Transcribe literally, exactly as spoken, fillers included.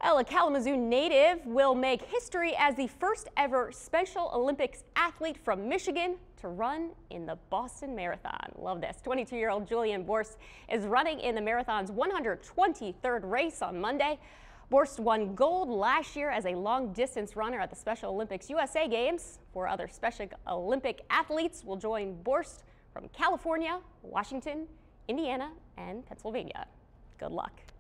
Well, a Kalamazoo native will make history as the first ever Special Olympics athlete from Michigan to run in the Boston Marathon. Love this. twenty-two-year-old Julian Borst is running in the marathon's one hundred twenty-third race on Monday. Borst won gold last year as a long-distance runner at the Special Olympics U S A Games. Four other Special Olympic athletes will join Borst from California, Washington, Indiana, and Pennsylvania. Good luck.